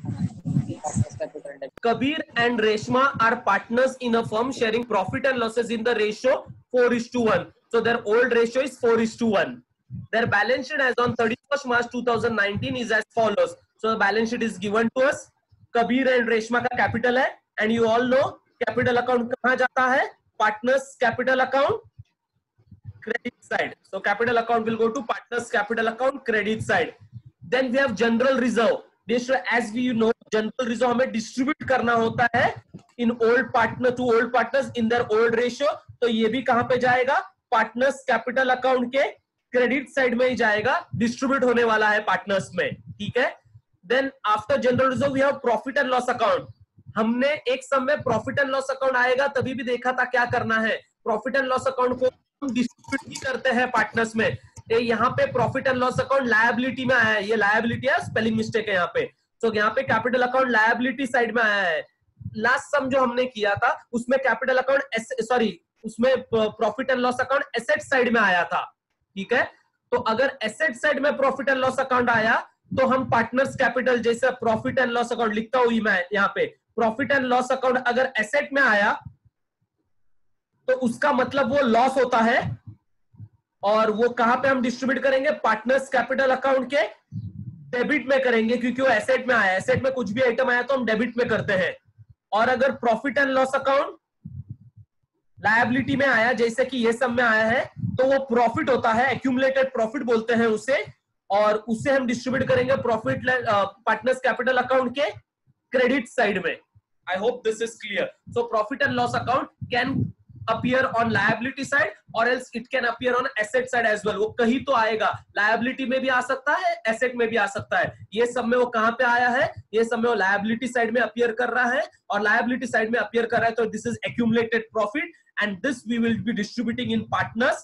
Kabir and Reshma are partners in a firm sharing profit and losses in the ratio 4:1. So their old ratio is 4:1. Their balance sheet as on 31st March 2019 is as follows. So the balance sheet is given to us. Kabir and Reshma का capital है, and you all know capital account कहाँ जाता है? Partners capital account, credit side. So capital account will go to partners capital account, credit side. Then we have general reserve. As we know, general reserve हमें distribute करना होता है in old partner to old partners in their old ratio. तो ये भी कहाँ पे जाएगा? Partners capital account के क्रेडिट साइड में ही जाएगा, डिस्ट्रीब्यूट होने वाला है पार्टनर्स में, ठीक है। Then after general reserve we have profit and loss account. हमने एक समय प्रॉफिट एंड लॉस अकाउंट आएगा तभी भी देखा था क्या करना है। प्रॉफिट एंड लॉस अकाउंट को हम डिस्ट्रीब्यूट ही करते हैं पार्टनर्स में। यहाँ पे profit and loss account liability में आया है, ये लायबिलिटी है, स्पेलिंग मिस्टेक है यहाँ पे। तो यहाँ पे कैपिटल अकाउंट लायबिलिटी साइड में आया है। लास्ट सम जो हमने किया था उसमें कैपिटल अकाउंट उसमें profit and loss account asset side में आया था, ठीक है। तो अगर एसेट साइड में प्रॉफिट एंड लॉस अकाउंट आया तो हम पार्टनर्स कैपिटल जैसे प्रॉफिट एंड लॉस अकाउंट लिखता हुई मैं यहाँ पे, प्रॉफिट एंड लॉस अकाउंट अगर एसेट में आया तो उसका मतलब वो लॉस होता है, और वो कहां पे हम डिस्ट्रीब्यूट करेंगे? पार्टनर्स कैपिटल अकाउंट के डेबिट में करेंगे, क्योंकि वो एसेट में आया। एसेट में कुछ भी आइटम आया तो हम डेबिट में करते हैं। और अगर profit and loss account liability में आया, जैसे कि ये सब में आया है, तो वो प्रॉफिट होता है, एक्यूमुलेटेड प्रॉफिट बोलते हैं उसे, और उसे हम डिस्ट्रीब्यूट करेंगे प्रॉफिट पार्टनर्स कैपिटल अकाउंट के क्रेडिट साइड में। I hope this is clear. So profit and loss account can appear on liability side और else it can appear on asset side as well. वो कहीं तो आएगा, liability में भी आ सकता है, एसेट में भी आ सकता है। ये सब में वो कहां पे आया है? ये सब में वो लायबिलिटी साइड में अपीयर कर रहा है, और लायबिलिटी साइड में अपीयर कर रहा है तो this is accumulated profit and this we will be distributing in partners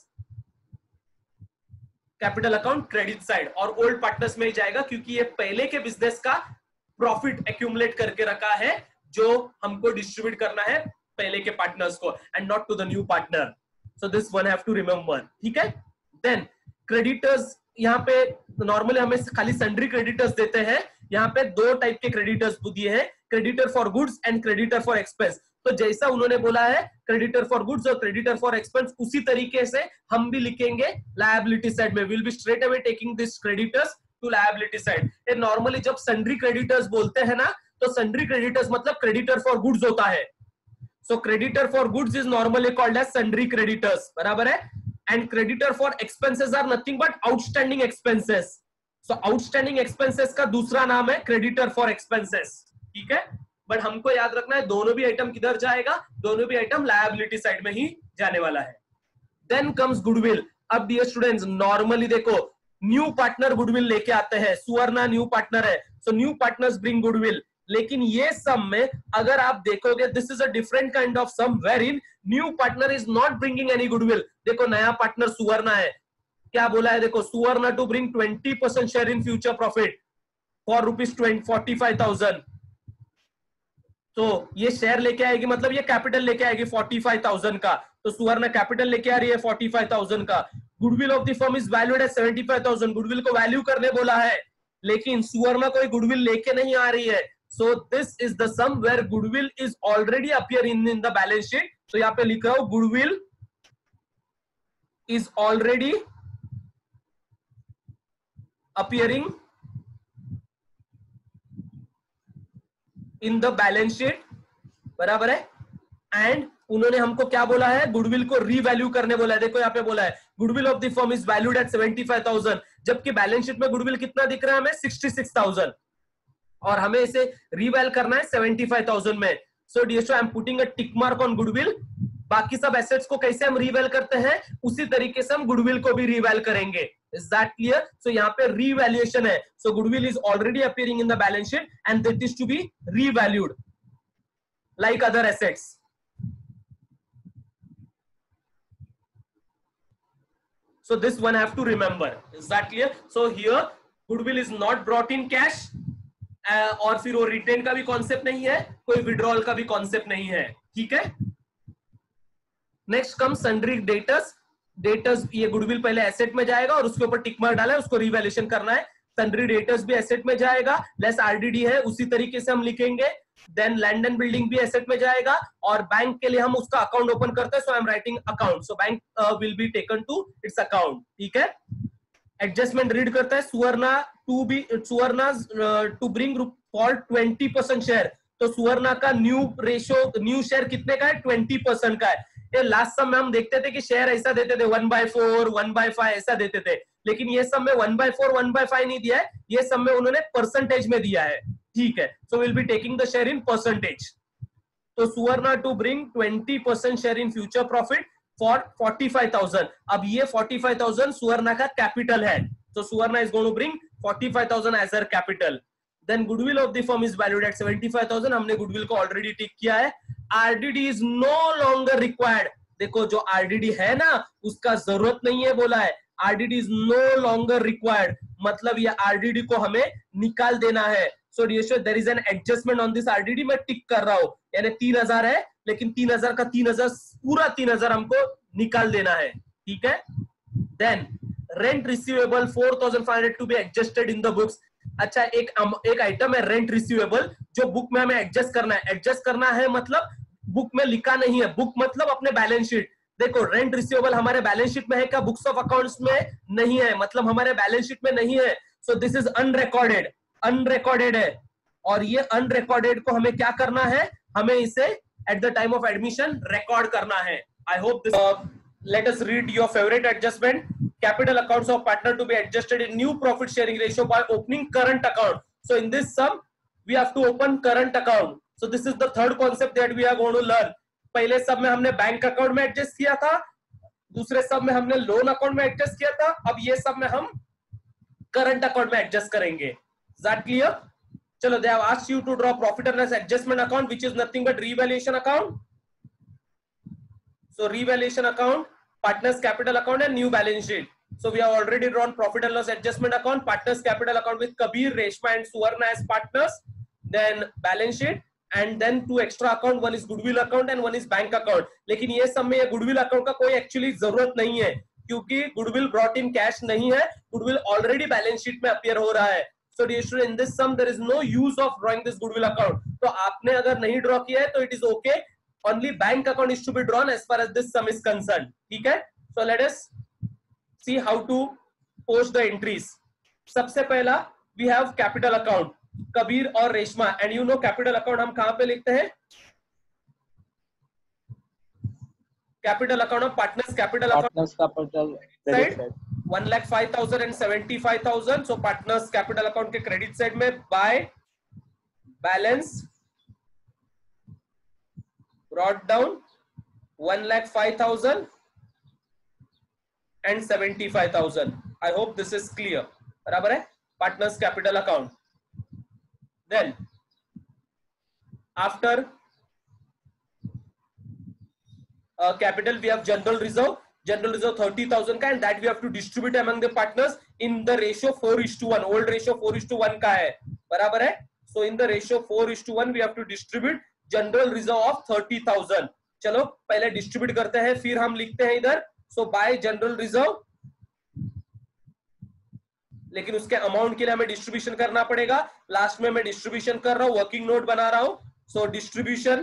capital account credit side, और old partners में ही जाएगा क्योंकि ये पहले के बिजनेस का प्रॉफिट एक्यूमुलेट करके रखा है जो हमको डिस्ट्रीब्यूट करना है पहले के पार्टनर्स को, and not to the new partner. So this one have to remember, ठीक है। देन क्रेडिटर्स, यहाँ पे नॉर्मली हमें खाली सन्ड्री क्रेडिटर्स देते हैं। यहाँ पे दो टाइप के क्रेडिटर्स दिए हैं, creditor for goods and creditor for expense. तो जैसा उन्होंने बोला है क्रेडिटर फॉर गुड्स और क्रेडिटर फॉर एक्सपेंस, उसी तरीके से हम भी लिखेंगे लायबिलिटी साइड में। Will be straight away taking this creditors to liability side. ये नॉर्मली जब सन्ड्री क्रेडिटर्स बोलते हैं ना, तो सन्ड्री क्रेडिटर्स मतलब क्रेडिटर फॉर गुड्स होता है। So creditor for goods is normally called as sundry creditors, बराबर है। And creditor for expenses are nothing but outstanding expenses. So outstanding expenses का दूसरा नाम है क्रेडिटर फॉर एक्सपेंसेस, ठीक है। बट हमको याद रखना है दोनों भी आइटम किधर जाएगा? दोनों भी आइटम लायबिलिटी साइड में ही जाने वाला है। Then comes goodwill. अब डियर स्टूडेंट्स, नॉर्मली देखो न्यू पार्टनर गुडविल लेके आते हैं। सुवर्णा न्यू पार्टनर है, so new partners bring goodwill. लेकिन ये सम में अगर आप देखोगे, this is a different kind of sum where in new partner is not bringing any goodwill. देखो नया पार्टनर सुवर्णा है, क्या बोला है? देखो Suvarna to bring 20% share in future profit for ₹45,000। तो ये शेयर लेके आएगी, मतलब ये कैपिटल लेके आएगी 45,000 का। तो सुवर्ण कैपिटल लेके आ रही है 45,000 का। Goodwill of the firm is valued at 75,000। Goodwill को वैल्यू करने बोला है, लेकिन सुवर्ण कोई गुडविल लेके नहीं आ रही है। So this is the sum where goodwill is already appear in the balance sheet. तो यहाँ पे लिख रहा हूं goodwill is already appearing in the balance sheet, बराबर है। एंड उन्होंने हमको क्या बोला है? गुडविल को रीवैल्यू करने बोला है। देखो यहाँ पे बोला है goodwill of the firm is valued at 75,000, जबकि बैलेंस शीट में गुडविल कितना दिख रहा है हमें? 66,000, और हमें इसे रीवैल्यू करना है 75,000 में। So dear student, I am putting a tick mark on goodwill. बाकी सब एसेट्स को कैसे हम रीवैल्यू करते हैं, उसी तरीके से हम गुडविल को भी रीवैल्यू करेंगे। Is that clear? So यहाँ पे revaluation है. So goodwill is already appearing in the balance sheet and that is to be revalued like other assets. So this one I have to remember. Is that clear? So here goodwill is not brought in cash, और फिर वो retain का भी concept नहीं है, कोई withdrawal का भी कॉन्सेप्ट नहीं है, ठीक है। Next come sundry debtors. Debtors, ये गुडविल पहले एसेट में जाएगा और उसके ऊपर टिक मार्क डाला है, उसको रिवैल्यूएशन करना है। सन्ड्री डेटर्स भी एसेट में जाएगा, लेस आरडीडी है उसी तरीके से हम लिखेंगे। देन लैंड एंड बिल्डिंग भी एसेट में जाएगा, और बैंक के लिए हम उसका अकाउंट ओपन करते हैं, so I am writing account, so bank will be taken to its account. ठीक है, एडजस्टमेंट रीड करता है, Suvarna to bring for 20% share, तो सुवर्णा का न्यू शेयर कितने का है, 20% का है। ये लास्ट सम में हम देखते थे कि शेयर ऐसा देते थे 1/4 1/5 ऐसा देते थे, लेकिन ये सब में 1/4 1/5 नहीं दिया है, ये सब में उन्होंने परसेंटेज में दिया है। ठीक है, so will be taking the share in percentage. तो Suvarna to bring 20% share in future profit for 45,000। अब ये 45,000 सुवर्णा का कैपिटल है, तो Suvarna is going to bring 45,000 as her capital. Then goodwill of the firm is valued at 75,000, हमने goodwill को already tick किया है। RDD is no longer required, देखो जो आरडीडी है ना उसका जरूरत नहीं है बोला है, RDD is no longer required, मतलब ये आरडीडी को हमें निकाल देना है। So there is an adjustment on this RDD, मैं टिक कर रहा हूं, यानी 3,000 है, लेकिन 3,000 का 3,000 पूरा 3,000 हमको निकाल देना है। ठीक है, then rent receivable 4,500 to be adjusted in the books. अच्छा, एक आइटम है रेंट रिसीवेबल जो बुक में हमें एडजस्ट करना है। एडजस्ट करना है मतलब बुक में लिखा नहीं है, बुक मतलब अपने बैलेंस शीट। देखो रेंट रिसीवेबल हमारे बैलेंस शीट में है क्या, बुक्स ऑफ अकाउंट्स में नहीं है, मतलब हमारे बैलेंस शीट में नहीं है। So this is unrecorded, unrecorded है, और ये अनरिकॉर्डेड को हमें क्या करना है, हमें इसे at the time of admission record करना है। I hope this, let us read your favorite adjustment. Capital accounts of partner to be adjusted in new profit sharing ratio by opening current account. So in this sum we have to open current account. So this is the third concept that we are going to learn. पहले सब में हमने bank account में adjust किया था, दूसरे सब में हमने लोन अकाउंट में एडजस्ट किया था, अब ये सब में हम करंट अकाउंट में एडजस्ट करेंगे। Is that clear? चलो, they have asked you to draw profit and loss adjustment account, which is nothing but revaluation account. So revaluation account, partners capital account and new balance sheet. So we have already drawn profit and loss adjustment account, partners capital account with Kabir, Reshma and Suvarna as partners, then balance sheet, and then two extra account, one is goodwill account and one is bank account. लेकिन ये सब में ये goodwill account का कोई actually जरूरत नहीं है, क्योंकि goodwill brought in cash नहीं है, goodwill already balance sheet में appear हो रहा है। So dear student, in this sum there is no use of drawing this goodwill account. तो आपने अगर नहीं draw किया है तो it is okay. Only bank account is to be drawn as far as this sum is concerned. ठीक है, so let us see how to post the entries. सबसे पहला we have capital account, Kabir और Reshma, and you know capital account हम कहां पे लिखते हैं, capital account of partners capital side 1,05,000 and 75,000. So partners capital account के credit side में by balance brought down 1,05,000 and 75,000. I hope this is clear. बराबर है, partners capital account. Then after capital we have general reserve 30,000 का, and that we have to distribute among the partners in the ratio 4:1. old ratio 4:1 का है, बराबर है। So in the ratio 4:1 we have to distribute general reserve of 30,000। चलो पहले distribute करते हैं, फिर हम लिखते हैं इधर, सो बाय जनरल रिजर्व, लेकिन उसके अमाउंट के लिए हमें डिस्ट्रीब्यूशन करना पड़ेगा। लास्ट में मैं डिस्ट्रीब्यूशन कर रहा हूं, वर्किंग नोट बना रहा हूं। So distribution,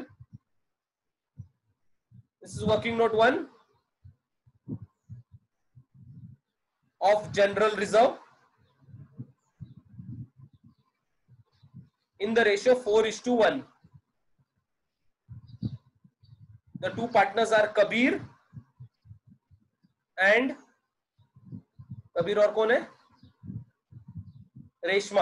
this is working note 1 of general reserve in the ratio 4:1. The two partners are Kabir and Kabir और कौन है, रेशमा।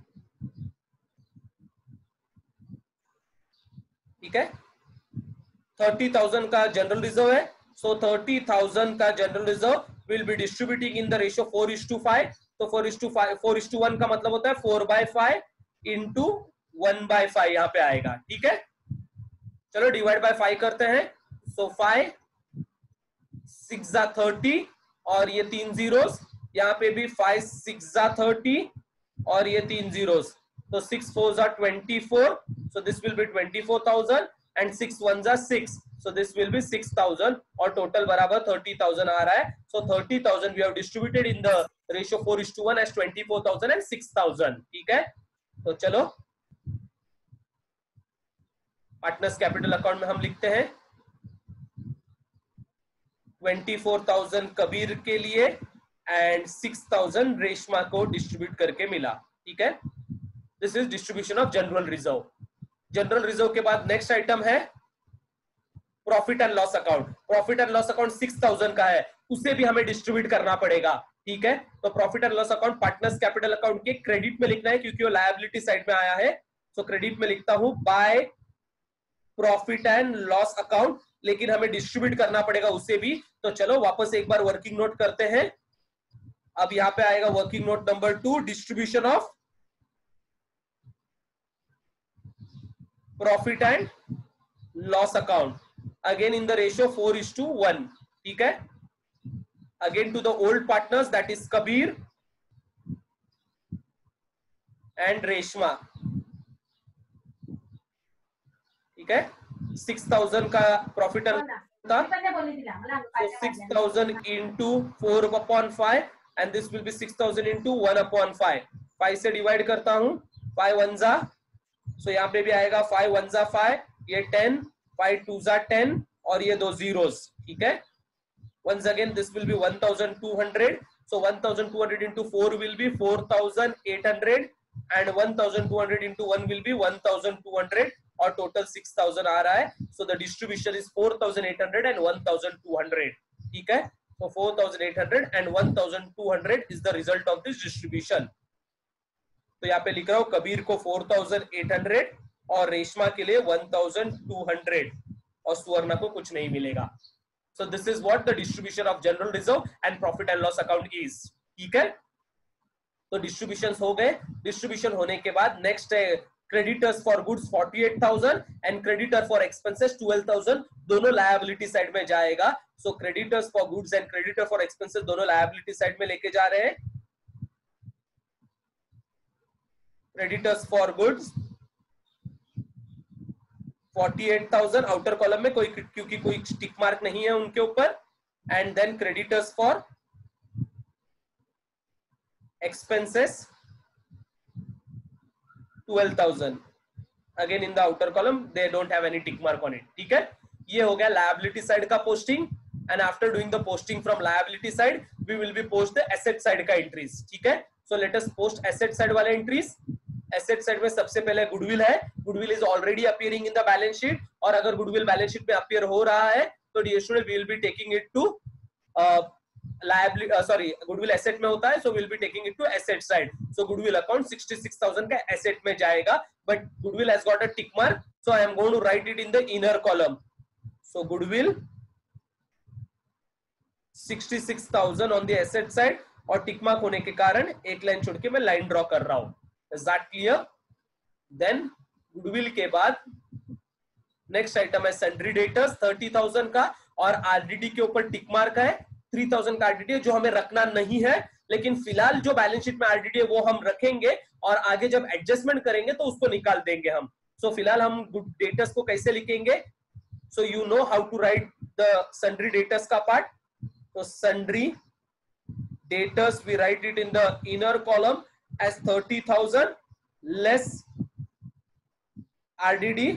ठीक है, 30,000 का जनरल रिजर्व है, सो 30,000 का general reserve will be distributing in the ratio 4:5। तो 4:1 का मतलब होता है 4/5 इंटू 1/5 यहाँ पे आएगा। ठीक है, चलो डिवाइड बाय 5 करते हैं। सो 5 6 जा 30 और ये 3 जीरोस, यहाँ पे भी 5 6 जा 30 और ये 3 जीरोस, तो 6 4 जा 24, so this will be 24,000 and 6 ones are 6. So this will be 6,000 और total बराबर 30,000 आ रहा है. So 30,000 we have distributed in the ratio 4:1 as 24,000 and 6,000. ठीक है, तो चलो पार्टनर्स कैपिटल अकाउंट में हम लिखते हैं 24,000 कबीर के लिए एंड 6,000 रेशमा को डिस्ट्रीब्यूट करके मिला. ठीक है, this is distribution of general reserve. General reserve के बाद नेक्स्ट आइटम है profit and loss account. Profit and loss account 6,000 का है, उसे भी हमें डिस्ट्रीब्यूट करना पड़ेगा. ठीक है, तो profit and loss account partners capital account के क्रेडिट में लिखना है क्योंकि वो लायबिलिटी साइड में आया है. सो क्रेडिट में लिखता हूं by profit and loss account, लेकिन हमें डिस्ट्रीब्यूट करना पड़ेगा उसे भी. तो चलो वापस एक बार वर्किंग नोट करते हैं. अब यहां पे आएगा working note number 2, distribution of profit and loss account again in the ratio 4:1. ठीक है, again to the old partners that is Kabir and Reshma. ठीक है, 6,000 का प्रॉफिट था, so 6,000 into 4/5 and this will be 6,000 into 1/5. 5 से डिवाइड करता हूं, 5 1 जा, so यहाँ पे भी आएगा 5 1 जा 5, ये 10, 5 2 जा 10 और ये 2 zeros. ठीक है, once again this will be 1,200. so 1,200 into 4 will be 4,800 and 1,200 into 1 will be 1,200 और टोटल 6,000 आ रहा है. So the distribution is 4,800 and 1,200. ठीक है, so 4,800 and 1,200 is the result of this distribution. तो यहाँ पे लिख रहा हूं कबीर को 4,800 और रेशमा के लिए 1,200 और सुवर्णा को कुछ नहीं मिलेगा. So this is what the distribution of general reserve and profit and loss account is. ठीक है, तो डिस्ट्रीब्यूशंस हो गए. डिस्ट्रीब्यूशन होने के बाद नेक्स्ट है creditors for goods 48,000 and creditor for expenses 12,000. दोनों लायबिलिटी साइड में जाएगा. So creditors for goods and creditor for expenses दोनों लायबिलिटी साइड में लेके जा रहे हैं. Creditors for goods 48,000 outer column में कोई, क्योंकि कोई टिक मार्क नहीं है उनके ऊपर. And then creditors for expenses 12,000 again in the outer column, they don't have any tick mark on it. ठीक है, ये हो गया लायबिलिटी साइड का posting. And after doing the posting from liability side we will be post the asset side का entries. ठीक है, so let us post asset side वाले एंट्रीज. एसेट साइड में सबसे पहले गुडविल है. Goodwill is already appearing in the balance sheet, और अगर गुडविल बैलेंस शीट में अपीयर हो रहा है तो dear student we will be taking it to liability, goodwill asset में होता है, so we'll be taking it to asset side. So goodwill account 66,000 का एसेट में जाएगा, but goodwill has got a tick mark, so I am going to write it in the inner column. So goodwill 66,000 on the asset side, और tick mark होने के कारण एक line छोड़ के मैं लाइन ड्रॉ कर रहा हूं. Is that clear? Then goodwill के बाद नेक्स्ट आइटम है सन्ड्री डेटर्स 30,000 का, और आरडीडी के ऊपर टिक मार्क है. 3,000 का आरडीडी जो हमें रखना नहीं है, लेकिन फिलहाल जो बैलेंस शीट में आरडीडी है वो हम रखेंगे, और आगे जब एडजस्टमेंट करेंगे तो उसको निकाल देंगे हम. सो फिलहाल हम गुड डेटर्स को कैसे लिखेंगे? So you know how to write the sundry debtors का पार्ट. तो sundry debtors we write it in the inner column as 30,000 less RDD,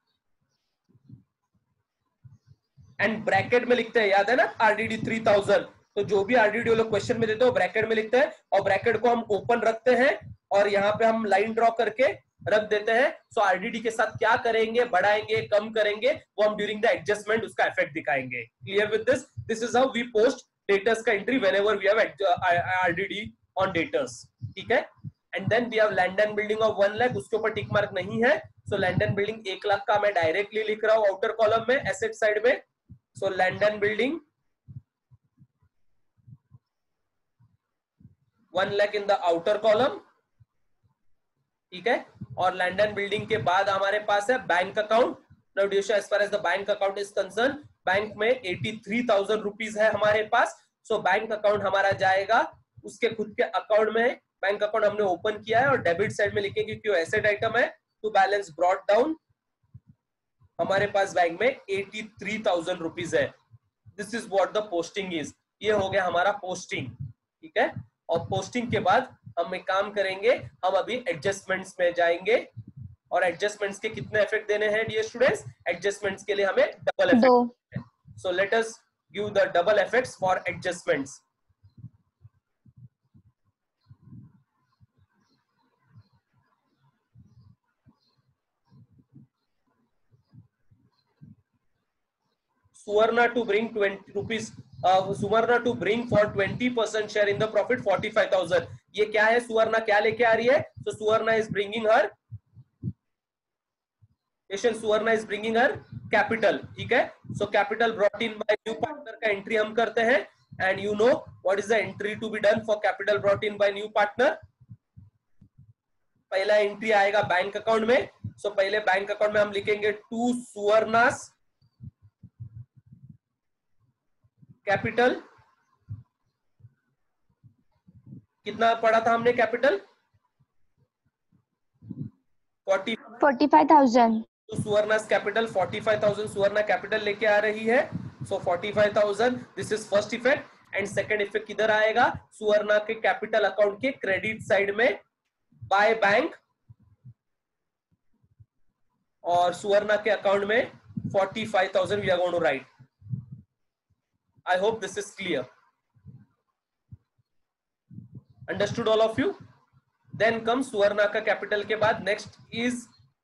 and bracket में लिखते हैं, याद है ना, आरडीडी 3,000. तो जो भी आरडीडी वो लोग क्वेश्चन में देते हो ब्रैकेट में लिखते हैं, और ब्रैकेट को हम ओपन रखते हैं और यहाँ पे हम लाइन ड्रॉ करके रख देते हैं. सो आरडीडी के साथ क्या करेंगे, बढ़ाएंगे कम करेंगे, वो हम ड्यूरिंग द एडजस्टमेंट उसका इफेक्ट दिखाएंगे. Clear with this? This is how we post debtors का entry whenever we have RDD on debtors. ठीक है, and then we have land and building of 1 lakh, उसके ऊपर टिक मार्क नहीं है. So land and building 1 lakh का मैं डायरेक्टली लिख रहा हूं आउटर कॉलम में एसेट साइड में. So land and building 1 lakh in the outer column. ठीक है, और लैंड एंड बिल्डिंग के बाद हमारे पास है bank account. Now as far as the bank account is concerned, बैंक में 83,000 रुपीज है हमारे पास. सो बैंक अकाउंट हमारा जाएगा उसके खुद के अकाउंट में. बैंक अकाउंट हमने ओपन किया है और डेबिट साइड में लिखेंगे क्योंकि एसेट आइटम है, टू बैलेंस ब्रॉट डाउन हमारे पास बैंक में 83,000 रुपीज है। This is what the posting is. ये हो गया हमारा पोस्टिंग, ठीक है। और पोस्टिंग के बाद हम एक काम करेंगे, हम अभी एडजस्टमेंट्स में जाएंगे और एडजस्टमेंट्स के कितने इफेक्ट देने हैं डियर स्टूडेंट्स? एडजस्टमेंट्स के लिए हमें double 2। Effect. So let us give the double effects for adjustments. Suvarna to bring 20 rupees, Suvarna to bring for 20% share in the profit 45,000। ये क्या है? सुवर्णा क्या लेके आ रही है? So Suvarna is bringing her, Suvarna is bringing her capital, ठीक है। So capital brought in by new partner का एंट्री हम करते हैं, and you know what is the entry to be done for capital brought in by new partner? पहला entry आएगा bank account में। So पहले बैंक अकाउंट में हम लिखेंगे टू सुवर्णास कैपिटल। कितना पढ़ा था हमने कैपिटल? 45,000। तो सुवर्णास कैपिटल 45,000 सुवर्णा कैपिटल लेके आ रही है। So 45,000, this is first effect. And second effect किधर आएगा? सुवर्णा के कैपिटल अकाउंट के क्रेडिट साइड में बाय बैंक, और सुवर्णा के अकाउंट में 45,000 we are going to write. I hope this is clear. Understood all of you? Then comes Suvarna का capital के बाद नेक्स्ट इज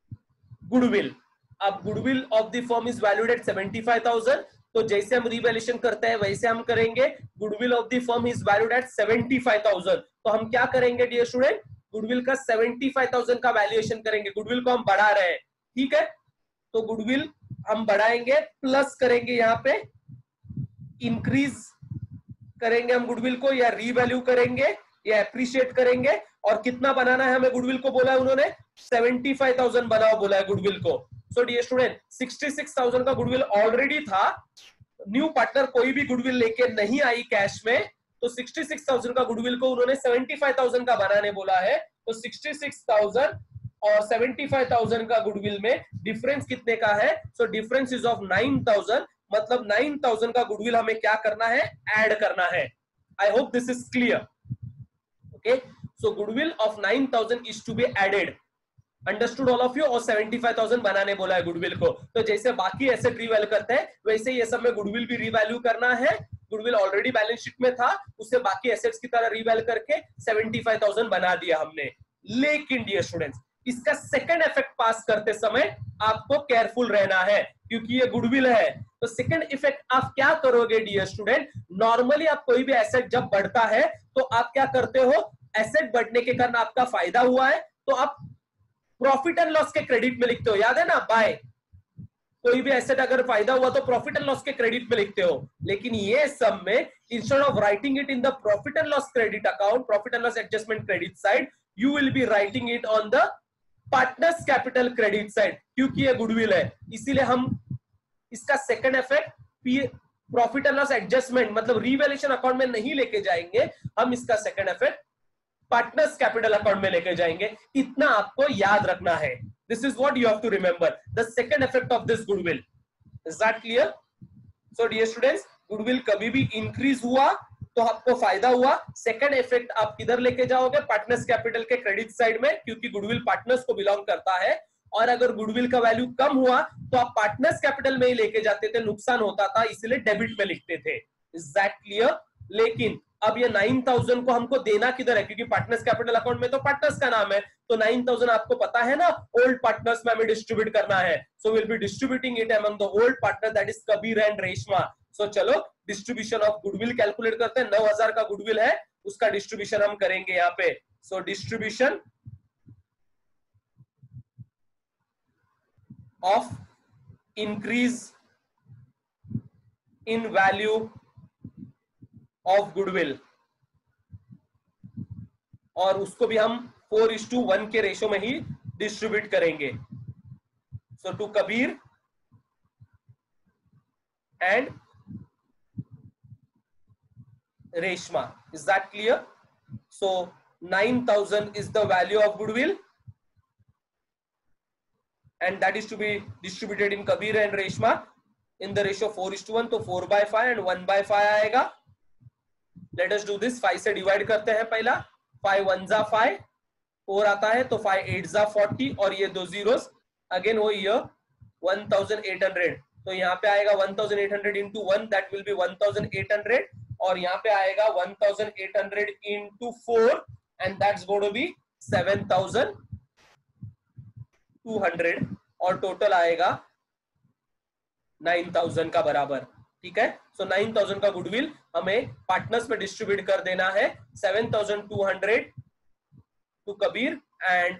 गुडविल। अब goodwill of the firm is valued at 75,000। तो जैसे हम रिवैल्यूएशन करते हैं वैसे हम करेंगे। Goodwill of the firm is valued at 75,000। तो हम क्या करेंगे डियर स्टूडेंट? गुडविल का 75,000 का वैल्यूएशन करेंगे। गुडविल को हम बढ़ा रहे हैं, ठीक है। तो गुडविल हम बढ़ाएंगे, प्लस करेंगे, यहाँ पे इंक्रीज करेंगे हम गुडविल को, या रीवैल्यू करेंगे, या एप्रिशिएट करेंगे। और कितना बनाना है हमें? गुडविल को बोला है उन्होंने 75,000 बनाओ, बोला है गुडविल को। सो डियर स्टूडेंट 66,000 का गुडविल ऑलरेडी था। न्यू पार्टनर कोई भी गुडविल लेके नहीं आई कैश में, तो 66,000 का गुडविल को उन्होंने 75,000 का बनाने बोला है। तो 66,000 और 75,000 का गुडविल में डिफरेंस कितने का है? So difference is of 9,000। मतलब 9,000 का गुडविल हमें क्या करना है? ऐड करना है। I hope this is clear. Okay, so goodwill of 9,000 is to be added. Understood all of you? और 75,000 बनाने बोला है गुडविल को। तो जैसे बाकी एसेट रिवैल्यू करते हैं वैसे ये सब में गुडविल भी रिवैल्यू करना है। गुडविल ऑलरेडी बैलेंस शीट में था, उसे बाकी एसेट्स की तरह रिवैल्यू करके 75,000 बना दिया हमने। लेकिन डियर स्टूडेंट्स इसका सेकंड इफेक्ट पास करते समय आपको केयरफुल रहना है, क्योंकि ये गुडविल है। तो सेकंड इफेक्ट आप क्या करोगे डियर स्टूडेंट? नॉर्मली आप कोई भी एसेट जब बढ़ता है तो आप क्या करते हो? एसेट बढ़ने के कारण आपका फायदा हुआ है तो आप प्रॉफिट एंड लॉस के क्रेडिट में लिखते हो। याद है ना? बाय कोई भी एसेट अगर फायदा हुआ तो प्रॉफिट एंड लॉस के क्रेडिट में लिखते हो। लेकिन ये सब में instead of writing it in the profit and loss credit account, profit and loss adjustment credit side, you will be writing it on the partners capital credit side, क्योंकि ये गुडविल है। इसीलिए हम इसका second effect profit and loss adjustment मतलब revaluation account में नहीं लेके जाएंगे, हम इसका second effect partners capital account में लेके जाएंगे। इतना आपको याद रखना है। This is what you have to remember, the second effect of this goodwill. Is that clear? So dear students goodwill कभी भी इंक्रीज हुआ तो आपको फायदा हुआ। सेकंड इफेक्ट आप किधर लेके जाओगे? पार्टनर्स कैपिटल के क्रेडिट साइड में, क्योंकि गुडविल पार्टनर्स को बिलोंग करता है। और अगर गुडविल का वैल्यू कम हुआ तो आप पार्टनर्स कैपिटल में ही लेके जाते थे, नुकसान होता था, इसलिए डेबिट में लिखते थे। Is that clear? लेकिन अब ये 9,000 को हमको देना किधर है? क्योंकि पार्टनर्स कैपिटल अकाउंट में तो पार्टनर्स का नाम है, तो 9,000 आपको पता है ना ओल्ड पार्टनर्स में हमें डिस्ट्रीब्यूट करना है। So will be distributing it among the old partner, that is Kabir and Reshma. So चलो डिस्ट्रीब्यूशन ऑफ गुडविल कैलकुलेट करते हैं। 9,000 का गुडविल है, उसका डिस्ट्रीब्यूशन हम करेंगे यहाँ पे। So distribution of increase in value of goodwill, और उसको भी हम 4:1 के रेशो में ही डिस्ट्रीब्यूट करेंगे। So to Kabir and Reshma. Is that clear? So 9,000 is the value of goodwill and that is to be distributed in Kabir and Reshma in the ratio 4:1, तो 4/5 and 1/5 आएगा. Let us do this. 5 से divide करते हैं पहला. 5 1 जा 5, 4 आता है तो 5 8 जा 40 और ये दो जीरोस अगेन वो ये 1800. तो यहाँ पे आएगा 1800 into 1, that will be 1800 और यहाँ पे आएगा 1800 into 4 and that's going to be 7200 और टोटल आएगा 9000 का बराबर. ठीक है, सो 9000 का गुडविल हमें पार्टनर्स पे डिस्ट्रीब्यूट कर देना है. 7200 to Kabir and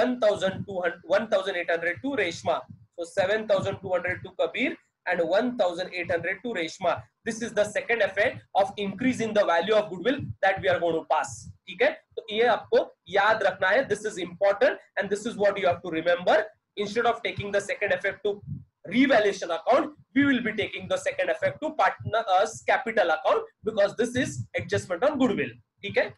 1800 to Reshma. So 7200 to Kabir and 1800 to Reshma. This is the second effect of increasing the value of goodwill that we are going to pass. ठीक है, तो ये आपको याद रखना है. This is important and this is what you have to remember. Instead of taking the second effect to revaluation account, we will be taking the second effect to partners capital account because this is adjustment on goodwill. ठीक है,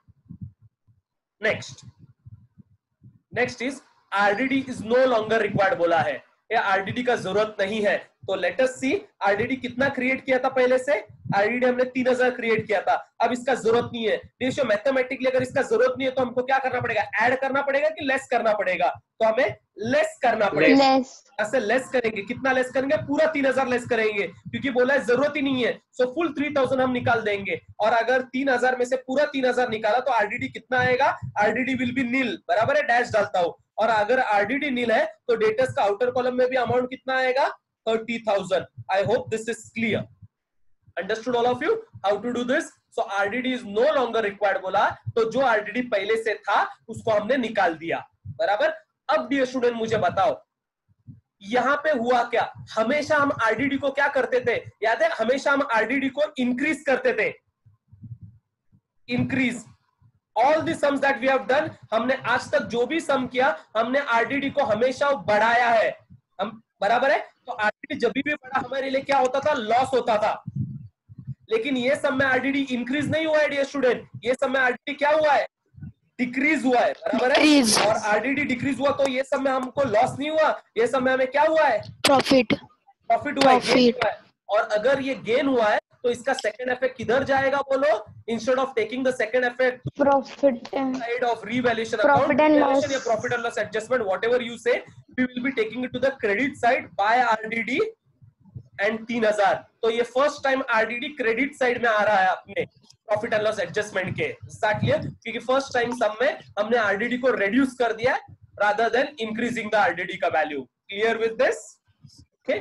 next is RDD is no longer required बोला है. ये RDD का जरूरत नहीं है. तो लेट अस सी आरडीडी कितना क्रिएट किया था पहले से. आरडीडी हमने 3000 क्रिएट किया था. अब इसका जरूरत नहीं है. रेशियो मैथमेटिकली अगर इसका जरूरत नहीं है तो हमको क्या करना पड़ेगा, ऐड करना पड़ेगा कि लेस करना पड़ेगा. तो हमें लेस करना पड़ेगा. ऐसे लेस करेंगे. कितना लेस करेंगे, पूरा 3000 लेस करेंगे क्योंकि बोला है जरूरत ही नहीं है. सो फुल 3000 हम निकाल देंगे और अगर 3000 में से पूरा 3000 निकाला तो आरडीडी कितना आएगा, आरडीडी विल बी नील. बराबर है, डैश डालता हूं. और अगर आरडीडी नील है तो डेटर्स का आउटर कॉलम में भी अमाउंट कितना आएगा, 30,000. I hope this is clear. Understood all of you how to do this. So RDD is no longer required बोला तो जो आरडीडी पहले से था उसको हमने निकाल दिया. बराबर. अब डियर स्टूडेंट मुझे बताओ यहां पे हुआ क्या. हमेशा हम आरडीडी को क्या करते थे, याद है, हमेशा हम आरडीडी को इंक्रीज करते थे. Increase all the sums that we have done, हमने आज तक जो भी सम किया हमने आरडीडी को हमेशा बढ़ाया है. हम बराबर है. तो आरडीडी जब भी बढ़ा हमारे लिए क्या होता था, लॉस होता था. लेकिन ये सब में आरडीडी इंक्रीज नहीं हुआ है डियर स्टूडेंट. ये सब में आरडीडी क्या हुआ है, डिक्रीज हुआ है. बराबर है. और आरडीडी डिक्रीज हुआ तो ये सब में हमको लॉस नहीं हुआ. ये सब में हमें क्या हुआ है, प्रॉफिट हुआ है. और अगर ये गेन हुआ है तो इसका सेकंड इफेक्ट किधर जाएगा बोलो. Instead of taking the second effect profit side of revaluation account या profit and loss adjustment whatever you say, we will be taking it to the credit side by RDD and 3000. तो ये first time RDD credit side में आ रहा है अपने profit and loss adjustment के. Clear, क्योंकि फर्स्ट टाइम सब में हमने आरडीडी को रिड्यूस कर दिया rather than increasing the RDD का value. Clear with this. Okay,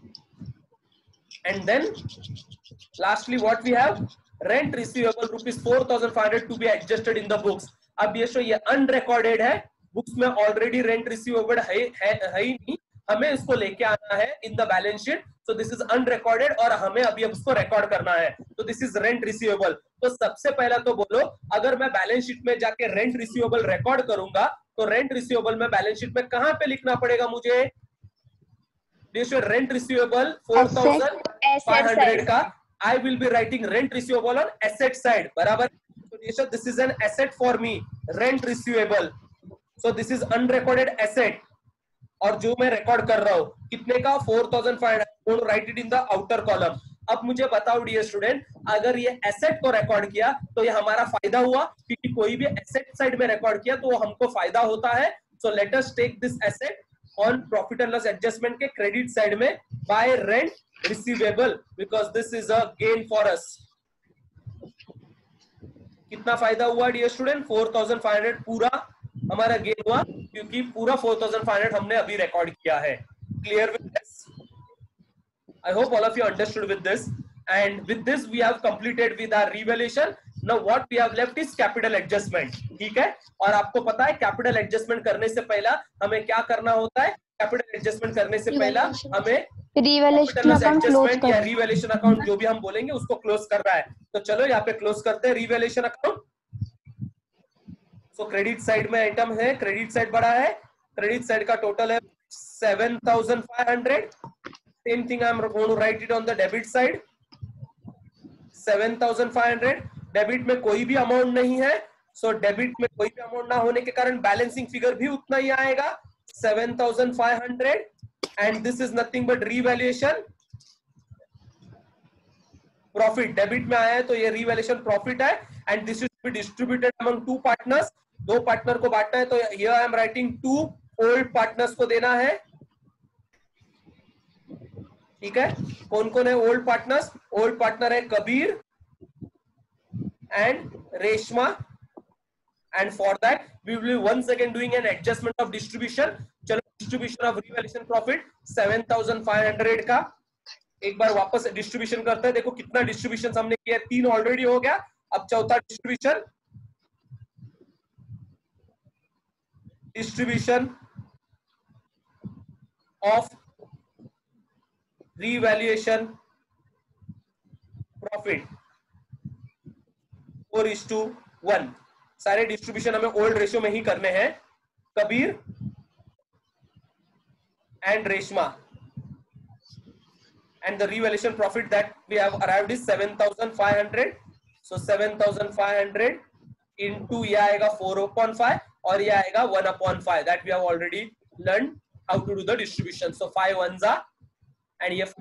and then lastly what we have, rent receivable rupees 4500 to be adjusted in the books. अब ये ये unrecorded है, बुक्स में ऑलरेडी रेंट रिसीवेबल है ही नहीं. हमें इसको लेके आना है in the balance sheet. So this is unrecorded और हमें अभी उसको रिकॉर्ड करना है. तो दिस इज रेंट रिसीवेबल. तो सबसे पहला तो बोलो, अगर मैं बैलेंस शीट में जाके रेंट रिसीवेबल रिकॉर्ड करूंगा तो रेंट रिसीवेबल में बैलेंस शीट में कहां पे लिखना पड़ेगा मुझे, रेंट रिसीवेबल 4500 का I will be writing rent receivable on asset side. बराबर. So this is an asset for me, rent receivable. So this is unrecorded asset. और जो मैं रिकॉर्ड कर रहा हूं कितने का, 4500. Write it in the outer column. अब मुझे बताओ डियर स्टूडेंट, अगर ये एसेट को रिकॉर्ड किया तो ये हमारा फायदा हुआ क्योंकि कोई भी एसेट साइड में रिकॉर्ड किया तो हमको फायदा होता है. So let us take this asset on profit and loss adjustment के credit side में by rent receivable because this is a gain for us. कितना फायदा हुआ डियर स्टूडेंट, 4500 पूरा हमारा गेन हुआ क्योंकि पूरा 4500 हमने अभी रिकॉर्ड किया है. Clear with this. I hope all of you understood with this. and with this we have completed with our revaluation. Now what we have left is capital adjustment. ठीक है, और आपको पता है कैपिटल एडजस्टमेंट करने से पहला हमें क्या करना होता है, कैपिटल एडजस्टमेंट करने से पहला हमें रिवैल्यूएशन अकाउंट या रिवैल्यूएशन अकाउंट जो भी हम बोलेंगे उसको क्लोज करना है. तो चलो यहाँ पे क्लोज करते हैं revaluation account. So credit side में आइटम है, क्रेडिट साइड बड़ा है, क्रेडिट साइड का टोटल है 7500. Same thing I am going to write it on the debit side 7500. Debit में कोई भी अमाउंट नहीं है, सो डेबिट में कोई भी अमाउंट ना होने के कारण बैलेंसिंग फिगर भी उतना ही आएगा 7500. and this is nothing but revaluation profit. Debit में आया है तो ये revaluation profit है, and this is to be distributed among two partners. दो पार्टनर को बांटना है, तो here I am writing two old partners को देना है. ठीक है, कौन कौन है ओल्ड पार्टनर्स? ओल्ड पार्टनर है Kabir and Reshma, and for that we will be once again doing an adjustment of distribution. चलो distribution of revaluation profit 7500 का एक बार वापस डिस्ट्रीब्यूशन करते हैं. देखो कितना डिस्ट्रीब्यूशन हमने किया, 3 ऑलरेडी हो गया, अब चौथा डिस्ट्रीब्यूशन ऑफ revaluation profit 4:1. सारे डिस्ट्रीब्यूशन हमें ओल्ड रेशियो में ही करने हैं. Kabir and Reshma, and the revaluation profit that we have arrived is 7500. so 7500 into ये आएगा 4/5 और ये आएगा 1/5. that we have already learned how to do the distribution. so 5 ones are and ये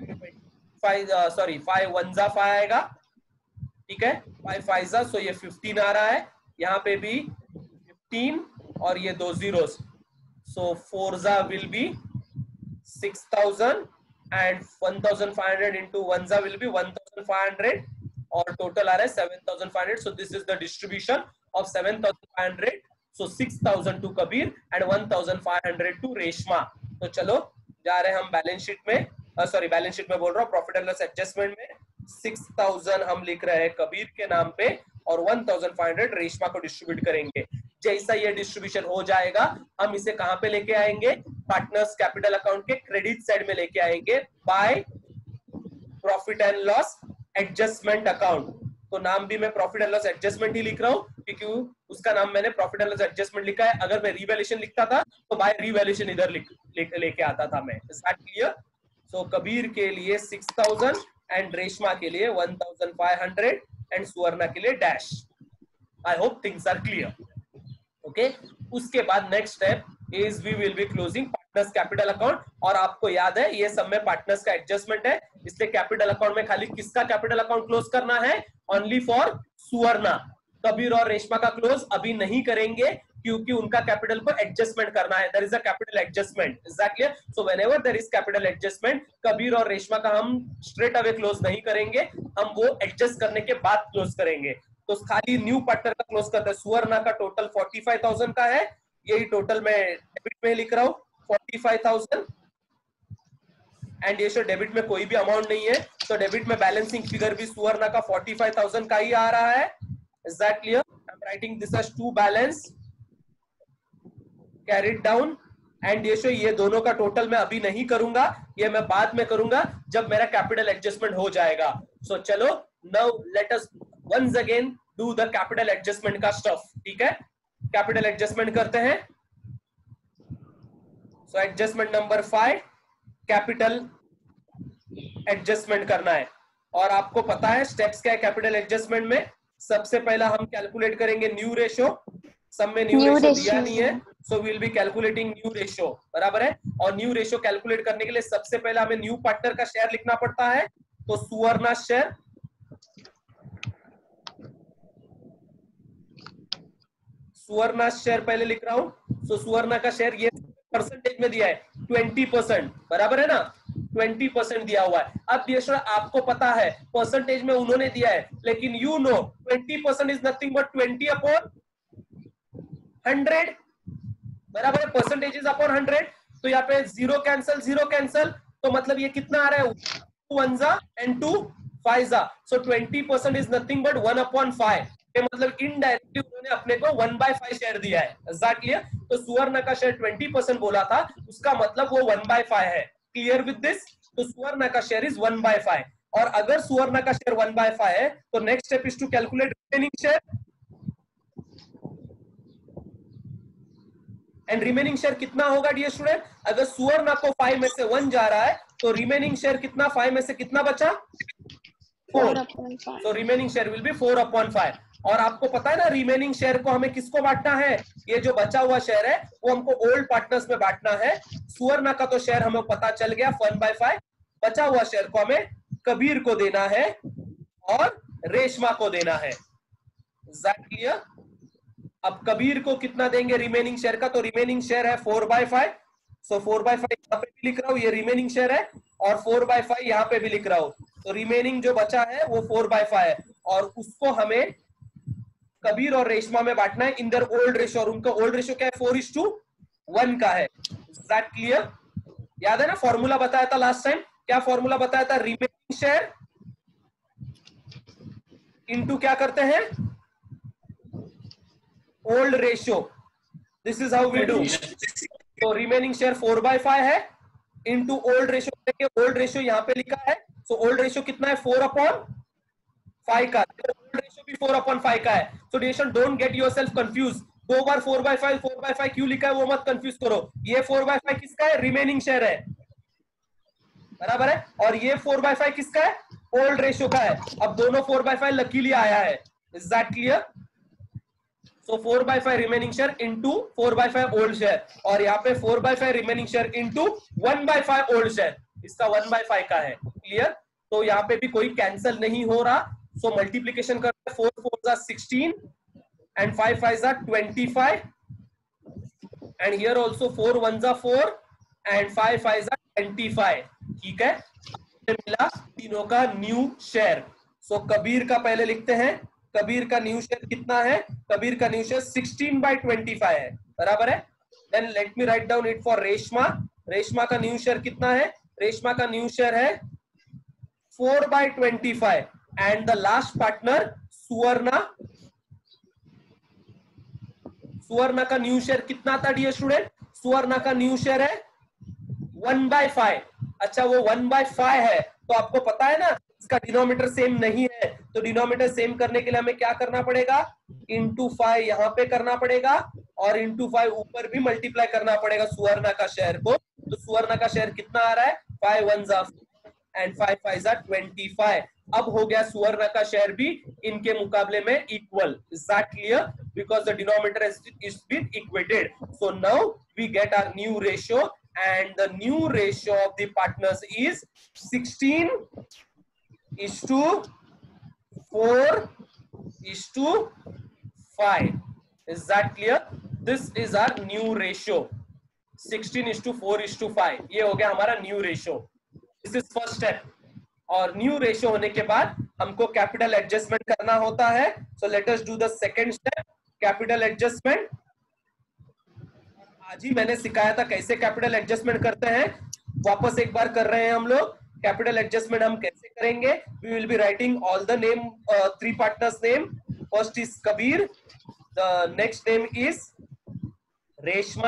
5 ones are 5 आएगा. ठीक है, 5 5s are, so ये 15 आ रहा है. यहाँ पे भी 15 और ये 2 zeros, so 4s will be 6000 and 1500 into 1s will be 1500 और total आ रहा है 7500. so this is the distribution of 7500. so 6000 to Kabir and 1500 to Reshma. तो चलो जा रहे हैं हम बैलेंस शीट में, सॉरी बैलेंस शीट में बोल रहा हूँ, प्रॉफिट एंड लॉस एडजस्टमेंट में 6000 हम लिख रहे हैं कबीर के नाम पे और 1500 रेशमा को डिस्ट्रीब्यूट करेंगे. जैसा ये डिस्ट्रीब्यूशन हो जाएगा हम इसे कहां पे लेके आएंगे? पार्टनर्स कैपिटल अकाउंट के क्रेडिट साइड में लेके आएंगे by profit and loss adjustment account. तो नाम भी मैं प्रॉफिट एंड लॉस एडजस्टमेंट ही लिख रहा हूँ क्योंकि उसका नाम मैंने प्रॉफिट एंड लॉस एडजस्टमेंट लिखा है. अगर मैं रिवैल्यूएशन लिखता था तो बाय रिवैल्यूएशन इधर लेके आता था मैं. Is that clear? So Kabir के लिए 6000 एंड रेशमा के लिए 1500 एंड सुवर्णा के लिए dash. I hope things are clear. Okay, उसके बाद next step is we will be closing partners capital account. और आपको याद है ये सब में पार्टनर्स का एडजस्टमेंट है, इसलिए कैपिटल अकाउंट में खाली किसका कैपिटल अकाउंट क्लोज करना है? ओनली फॉर सुवर्णा. कबीर और रेशमा का क्लोज अभी नहीं करेंगे क्योंकि उनका कैपिटल पर एडजस्टमेंट करना है. There is a capital adjustment. Is that clear? So whenever there is capital adjustment, Kabir और रेशमा का हम स्ट्रेट अवे क्लोज नहीं करेंगे, हम वो एडजस्ट करने के बाद क्लोज करेंगे. तो खाली न्यू पार्टनर का क्लोज करते हैं. सुवर्णा का टोटल 45000 का है, यही टोटल मैं डेबिट में लिख रहा हूं 45000 एंड ये डेबिट में कोई भी अमाउंट नहीं है, तो डेबिट में बैलेंसिंग फिगर भी सुवर्णा का 45000 का ही आ रहा है. Is that clear? I am writing this as to balance carried down and ये दोनों का टोटल मैं अभी नहीं करूंगा, ये मैं बाद में करूंगा जब मेरा कैपिटल एडजस्टमेंट हो जाएगा. सो चलो now let us once again do the capital adjustment का stuff. ठीक है, कैपिटल एडजस्टमेंट करते हैं. So adjustment number 5 capital adjustment करना है. और आपको पता है स्टेप्स क्या है कैपिटल एडजस्टमेंट में? सबसे पहला हम कैलकुलेट करेंगे न्यू रेशो. सब में न्यू रेशो दिया नहीं है, so we will be calculating new ratio. बराबर है? और न्यू रेशो कैलकुलेट करने के लिए सबसे पहले हमें न्यू पार्टनर का शेयर लिखना पड़ता है. तो सुवर्णा शेयर, सुवर्णा शेयर पहले लिख रहा हूं. सो सुवर्णा का शेयर ये परसेंटेज में दिया है 20%. बराबर है ना? 20% दिया हुआ है. अब ये आपको पता है परसेंटेज में उन्होंने दिया है, लेकिन you know 20% is nothing but 20/100. बराबर है? Percentage is upon 100. तो यहाँ पे 0 कैंसल, तो मतलब ये कितना आ रहा है? 2 1s and 2 5s. So 20% is nothing but 1/5. मतलब इनडायरेक्टली उन्होंने अपने को 1/5 शेयर दिया है. Is clear? तो सुवर्णा का शेयर 20% बोला था, उसका मतलब वो 1/5 है. Clear with this? तो सुवर्णा का शेयर इज 1/5. और अगर सुवर्णा का शेयर 1/5 है तो next step is to calculate remaining share. And remaining share कितना होगा डियर स्टूडेंट? अगर सुवर्णा को 5 में से 1 जा रहा है तो रिमेनिंग शेयर कितना? 5 में से कितना बचा? 4. तो रिमेनिंग शेयर विल बी 4/5. और आपको पता है ना रिमेनिंग शेयर को हमें किसको बांटना है, ये जो बचा हुआ शेयर है वो हमको ओल्ड पार्टनर्स में बांटना है। सुवर्णा का तो शेयर हमें पता चल गया 1/5, बचा हुआ शेयर को हमें कबीर को देना है और रेशमा को देना है। क्लियर? अब कबीर को कितना देंगे रिमेनिंग शेयर का, तो रिमेनिंग शेयर है 4/5, सो 4/5 यहाँ पे भी लिख रहा हूं, ये रिमेनिंग शेयर है, और 4/5 यहाँ पे भी लिख रहा हूं। तो रिमेनिंग जो बचा है वो 4/5 है और उसको हमें कबीर और रेशमा में बांटना है इन देयर ओल्ड रेशियो, और उनका ओल्ड रेशियो क्या है 4:1 का है। That clear? याद है ना फॉर्मूला बताया था लास्ट टाइम, क्या फॉर्मूला बताया था, रिमेनिंग शेयर इनटू क्या करते हैं old ratio, this is how we do. तो रिमेनिंग शेयर 4/5 है इनटू ओल्ड रेशियो करेंगे, ओल्ड रेशियो यहाँ पे लिखा है, सो ओल्ड रेशियो कितना है 4/5 का, ओल्ड रेशियो भी 4/5 का है। सो डियरेशन डोंट गेट योरसेल्फ कंफ्यूज, दो बार 4/5 क्यों लिखा है वो मत कंफ्यूज करो, ये 4/5 किसका है, रिमेनिंग शेयर है, बराबर है, और ये 4/5 किसका है, ओल्ड रेशियो का है। अब दोनों 4/5 लकीली आया है, is that clear? So 4/5 remaining share into 4/5 old share, और यहाँ पे 4/5 remaining share into 1/5 old share, इसका 1/5 का है। क्लियर? तो यहाँ पे भी कोई कैंसल नहीं हो रहा, सो मल्टीप्लीकेशन करते हैं, 4 4s are 16 and 5 5s are 25 and here also 4 1s are 4 and 5 5s are 25। ठीक है, मिला तीनों का न्यू शेयर। सो कबीर का पहले लिखते हैं, कबीर का न्यू शेयर कितना है, कबीर का न्यू शेयर 16/25 है, बराबर है। Then let me write down it for Reshma, Reshma का न्यू शेयर कितना है, रेशमा का न्यू शेयर है 4/25 and the last partner Suvarna, Suvarna का न्यू शेयर कितना था डियर स्टूडेंट, सुवर्णा का न्यू शेयर है 1/5। अच्छा वो 1/5 है, तो आपको पता है ना इसका डिनोमिनेटर सेम नहीं है, तो डिनोमिनेटर सेम करने के लिए हमें क्या करना पड़ेगा, इंटू 5 यहाँ पे करना पड़ेगा और इंटू 5 ऊपर भी मल्टीप्लाई करना पड़ेगा सुवर्णा का शेयर को। तो सुवर्णा का शेयर कितना आ रहा है 5 1s are 4 and 5 5s are 25। अब हो गया सुवर्णा का शेयर भी इनके मुकाबले में equal. Is that clear? Because the denominator is been equated, so now we get our new ratio and the new ratio of the partners is 16:4:5। is that clear? this is our new ratio 16:4:5, ये हो गया हमारा new ratio. This is first step, और new ratio होने के बाद हमको capital adjustment करना होता है। So let us do the second step, capital adjustment. आज ही मैंने सिखाया था कैसे कैपिटल एडजस्टमेंट करते हैं, वापस एक बार कर रहे हैं हम लोग। कैपिटल एडजस्टमेंट हम कैसे करेंगे, we will be writing all the name, 3 partners name. First is Kabir, the next name is Reshma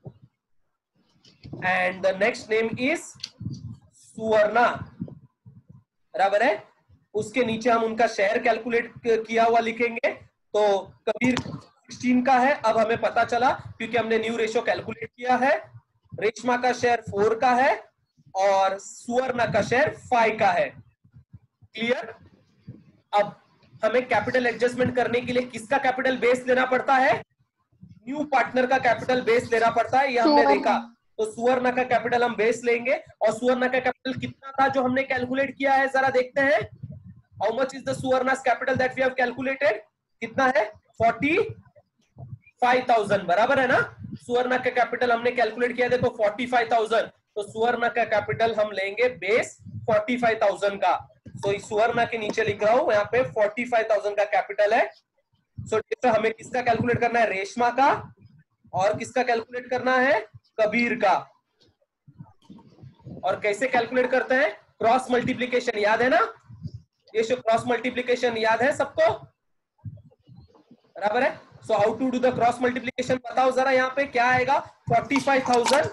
and the next name is Suvarna, बराबर है। उसके नीचे हम उनका शेयर कैलकुलेट किया हुआ लिखेंगे। तो कबीर 16 का है, अब हमें पता चला क्योंकि हमने न्यू रेशियो कैलकुलेट किया है। रेशमा का शेयर 4 का है और सुवर्णा का शेयर 5 का है। क्लियर? अब हमें कैपिटल एडजस्टमेंट करने के लिए किसका कैपिटल बेस लेना पड़ता है, न्यू पार्टनर का कैपिटल बेस लेना पड़ता है, ये हमने देखा। तो सुवर्णा का कैपिटल हम बेस लेंगे, और सुवर्णा का कैपिटल कितना था जो हमने कैलकुलेट किया है, जरा देखते हैं। How much is the Suvarna's capital that we have calculated, कितना है 45,000, बराबर है ना। सुवर्णा का कैपिटल हमने कैलकुलेट किया, देखो 45,000, तो सुवर्णा का कैपिटल हम लेंगे बेस 45,000 का। तो सुवर्णा के नीचे लिख रहा हूं यहाँ पे 45,000 का कैपिटल है। सो हमें किसका कैलकुलेट करना है, रेशमा का, और किसका कैलकुलेट करना है, कबीर का। और कैसे कैलकुलेट करते हैं, क्रॉस मल्टीप्लीकेशन, याद है ना, ये क्रॉस मल्टीप्लीकेशन याद है सबको, बराबर है। So how to do the cross multiplication बताओ जरा, यहाँ पे क्या आएगा, 45,000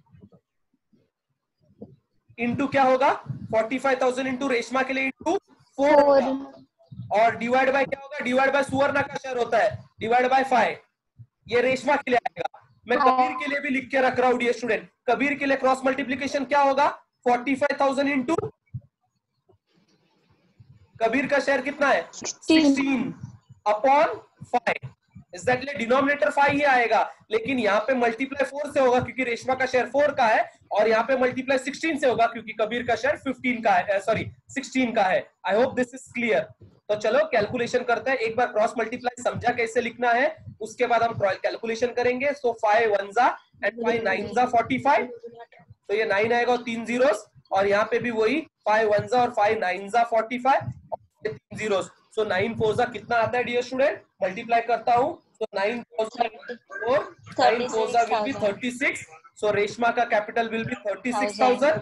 इंटू क्या होगा, 45,000 इंटू रेशमा के लिए इंटू 4, और डिवाइड बाय क्या होगा, डिवाइड बाय सुवर्णा का शेयर होता है, डिवाइड बाय 5, ये रेशमा के लिए आएगा। मैं कबीर के लिए भी लिख के रख रहा हूं डियर स्टूडेंट, कबीर के लिए क्रॉस मल्टीप्लीकेशन क्या होगा, 45,000 इंटू, कबीर का शेयर कितना है 16, अपॉन 5, एग्जैक्टली डिनोमिनेटर 5 ही आएगा, लेकिन यहाँ पे मल्टीप्लाई 4 से होगा क्योंकि रेशमा का शेयर 4 का है, और यहाँ पे मल्टीप्लाई 16 से होगा क्योंकि कबीर का शेयर 15 का है, सॉरी 16 का है। I hope this is clear. तो चलो कैलकुलेशन करते हैं, एक बार क्रॉस मल्टीप्लाई समझा कैसे लिखना है, उसके बाद हम कैलकुलेशन करेंगे। सो 5 1 एंड 5 9 45, तो ये 9 आएगा और 3 जीरोस, और यहाँ पे भी वही 5 1 और 5 9 45 और 3 जीरोस। सो 9 4 कितना आता है डियर स्टूडेंट, मल्टीप्लाई करता हूँ, so 9 4 9 4 will be 36, so Reshma का कैपिटल will be 36,000,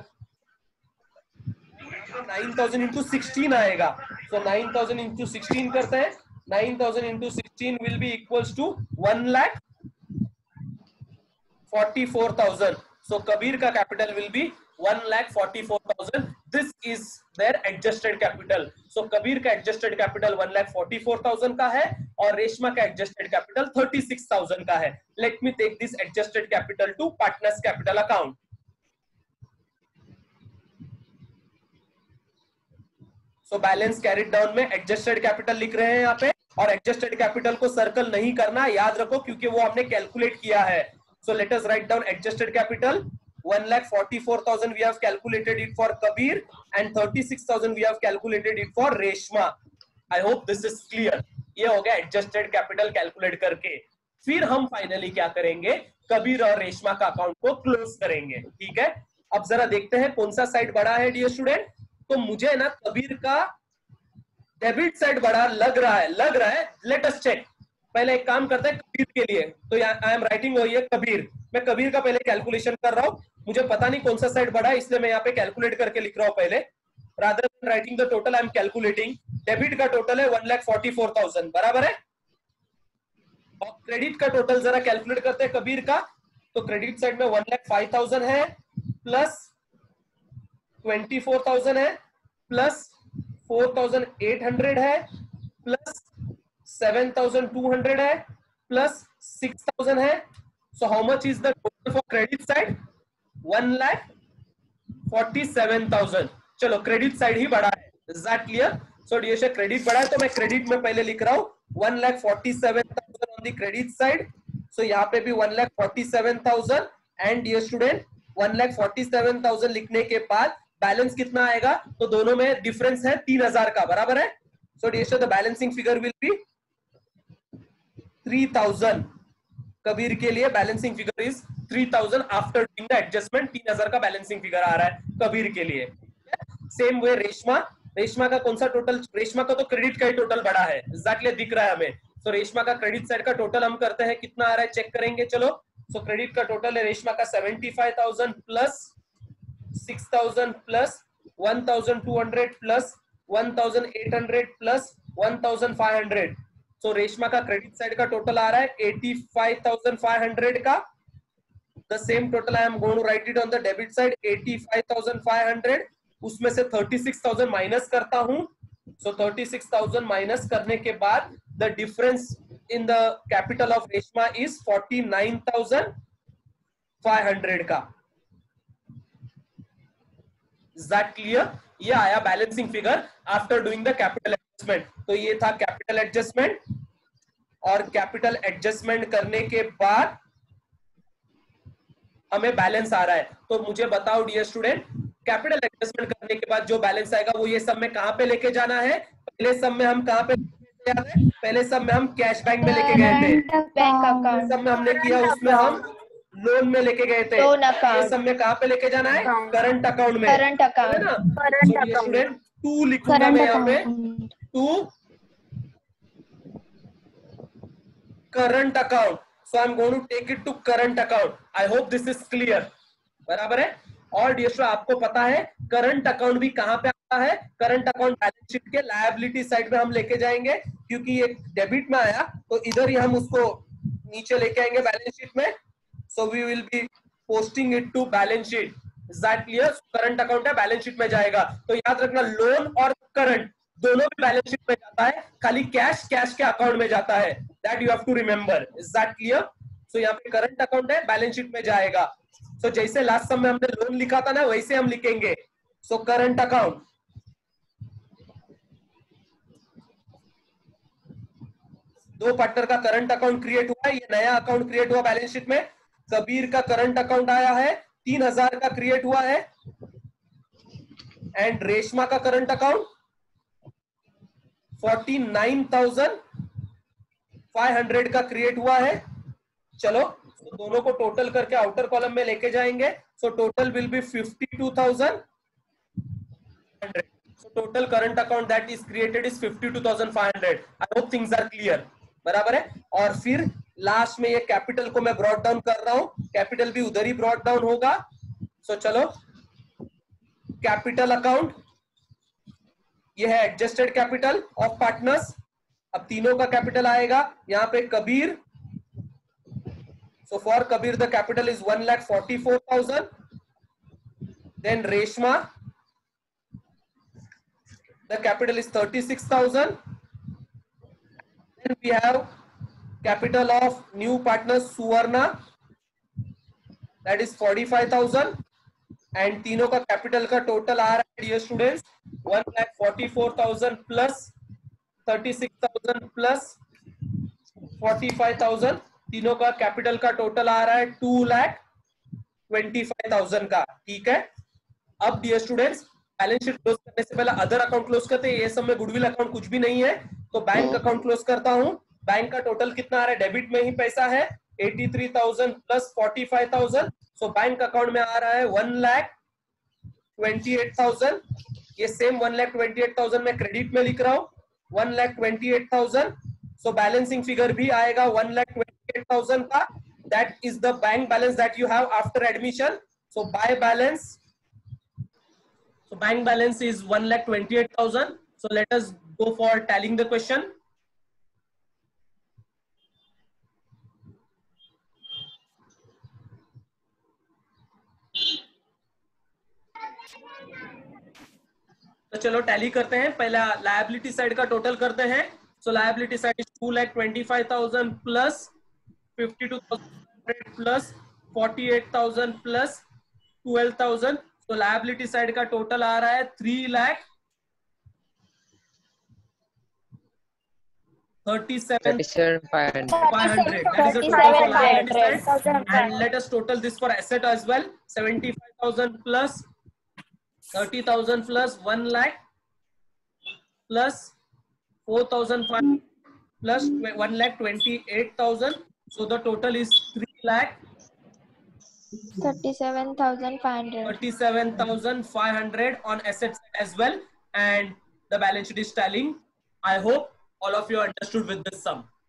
9,000 into 16 आएगा, so 9,000 into 16 करते हैं, 9,000 into 16 will be equals to 1,44,000, so Kabir का capital will be 1,44,000, this is their adjusted capital, so Kabir का adjusted capital 1,44,000 का है और रेशमा का adjusted capital 36,000 का है। Let me take this adjusted capital to partners capital account. So balance carried down में adjusted capital लिख रहे हैं यहाँ पे, और adjusted capital को सर्कल नहीं करना, याद रखो क्योंकि वो आपने कैलकुलेट किया है। So let us write down adjusted capital. 1,44,000 we have calculated it for Kabir and 36,000 we have calculated it for Reshma. I hope this is clear. ये हो गया adjusted capital calculate करके। फिर हम फाइनली क्या करेंगे, कबीर और रेशमा का अकाउंट को क्लोज करेंगे। ठीक है, अब जरा देखते हैं कौन सा साइड बड़ा है डियर स्टूडेंट। तो मुझे ना कबीर का डेबिट साइड बड़ा लग रहा है, लेट अस चेक। पहले एक काम करते हैं कबीर के लिए, तो आई एम राइटिंग कबीर, मैं कबीर का पहले कैलकुलेशन कर रहा हूं, मुझे पता नहीं कौन सा साइड बड़ा है इसलिए मैं यहाँ पे कैलकुलेट करके लिख रहा हूँ पहले, rather than writing the total I am calculating. Debit का टोटल है 1,44,000 बराबर है, और क्रेडिट का टोटल जरा कैलकुलेट करते हैं कबीर का। तो क्रेडिट साइड में 1,05,000 है, प्लस 24,000 है, प्लस 4,800 है, प्लस 7,200 है, प्लस 6,000 है। So how much is the total for credit side? 1,47,000। चलो क्रेडिट साइड ही बड़ा है, is that clear? So dear student credit बड़ा है तो मैं क्रेडिट में पहले लिख रहा हूँ 1,47,000 on the credit side. So यहाँ पे भी 1,47,000 and डियर स्टूडेंट 1,47,000 लिखने के बाद बैलेंस कितना आएगा, तो दोनों में डिफरेंस है 3,000 का, बराबर है। So dear student the balancing figure will be 3,000। Kabir के लिए balancing figure is 3,000 after doing the adjustment, 3,000 का बैलेंसिंग फिगर आ रहा है कबीर के लिए। सेम वे रेशमा का कौन सा टोटल, रेशमा का तो क्रेडिट का ही टोटल बड़ा है, एग्जैक्टली दिख रहा है हमें। तो रेशमा का क्रेडिट साइड का टोटल हम करते हैं, कितना आ रहा है चेक करेंगे। चलो सो क्रेडिट का टोटल है रेशमा का 75,000 plus 6,000 plus 1,200 plus 1,800 plus 1,500। So Reshma का क्रेडिट साइड का टोटल आ रहा है 85,500 का। The same total I am going to write it on the debit side 85,500, उसमें से 36,000 माइनस करता हूं। सो 36,000 माइनस करने के बाद the difference in the capital of Reshma is 49,500 का। Is that clear? ये आया balancing figure after doing the capital adjustment. तो ये था कैपिटल एडजस्टमेंट, और कैपिटल एडजस्टमेंट करने के बाद हमें बैलेंस आ रहा है। तो मुझे बताओ डियर स्टूडेंट, कैपिटल एडजस्टमेंट करने के बाद जो बैलेंस आएगा वो ये सब में कहां पे लेके जाना है? पहले सब में हम कहां पे लेके जा रहे हैं? पहले सब में हम कैश बैंक में लेके गए थे, बैंक अकाउंट सब में हमने किया, उसमें हम लोन में लेके गए थे। लोन अकाउंट, ये सब में कहां पे लेके जाना है? करंट अकाउंट में, करंट है अकाउंट, ना? So डियर स्टूडेंट 2 लिखूंगा मैं यहाँ पे, 2 current account. So I'm going to take it to current account. I hope this is clear. बराबर है। और डियर स्टूडेंट आपको पता है करंट अकाउंट भी कहां पे आता है? करंट अकाउंट बैलेंस शीट के लायबिलिटी साइड में हम लेके जाएंगे, क्योंकि ये डेबिट में आया तो इधर ही हम उसको नीचे लेके आएंगे बैलेंस शीट में। So we will be posting it to balance sheet. Is that clear? Current account है, बैलेंस शीट में जाएगा। तो याद रखना लोन और करंट दोनों भी बैलेंस शीट में जाता है, खाली कैश के अकाउंट में जाता है। That you have to remember. Is that clear? So यहाँ पे करंट अकाउंट है, बैलेंस शीट में जाएगा। सो जैसे लास्ट समय हमने लोन लिखा था ना, वैसे हम लिखेंगे। सो करंट अकाउंट, दो पार्टनर का करंट अकाउंट क्रिएट हुआ है, ये नया अकाउंट क्रिएट हुआ बैलेंस शीट में। कबीर का करंट अकाउंट आया है 3000 का क्रिएट हुआ है, एंड रेशमा का करंट अकाउंट 49,500 का क्रिएट हुआ है। चलो तो दोनों को टोटल करके आउटर कॉलम में लेके जाएंगे। So total will be 52,000। So total current account that is created is 52,500. I hope things are clear. बराबर है। और फिर लास्ट में ये कैपिटल को मैं ब्रॉट डाउन कर रहा हूं, कैपिटल भी उधर ही ब्रॉट डाउन होगा। सो चलो कैपिटल अकाउंट, ये है एडजस्टेड कैपिटल ऑफ पार्टनर्स। अब तीनों का कैपिटल आएगा यहाँ पे Kabir. So for Kabir the capital is 1,44,000। Then Reshma the capital is 36,000. Then we have capital of new partners Suvarna, that is 45,000, and तीनों का कैपिटल का टोटल आ रहा है डियर स्टूडेंट्स 1,44,000 प्लस 36,000 प्लस 45,000। तीनों का कैपिटल का टोटल आ रहा है 2,25,000 का। ठीक है। अब dear students balance sheet close करने से पहले अदर अकाउंट क्लोज करते हैं। ये सब में गुडविल अकाउंट कुछ भी नहीं है, तो बैंक अकाउंट क्लोज करता हूं। बैंक का टोटल कितना आ रहा है, डेबिट में ही पैसा है 83,000 प्लस 45,000। सो बैंक अकाउंट में आ रहा है 1,28,000। ये सेम 1,28,000 में क्रेडिट में लिख रहा हूं 1,28,000। सो बैलेंसिंग फिगर भी आएगा 1,28,000 का। That is the bank balance that you have after admission. So by balance, so bank balance is 1,28,000. So let us go for tallying the question. तो चलो टैली करते हैं। पहला लायबिलिटी साइड का टोटल करते हैं। So liability side is 2,25,000 plus 52,000 plus 48,000 plus 12,000। तो liability side का टोटल आ रहा है 3,37,500. That is the total for liability side. And let us total this for asset as well. 75,000 plus 30,000 plus 1 lakh plus 4,500 plus 1,28,000. So the total is 37,500. 37,500 on asset side as well, and the balance sheet is tallying. I hope all of you understood with this sum.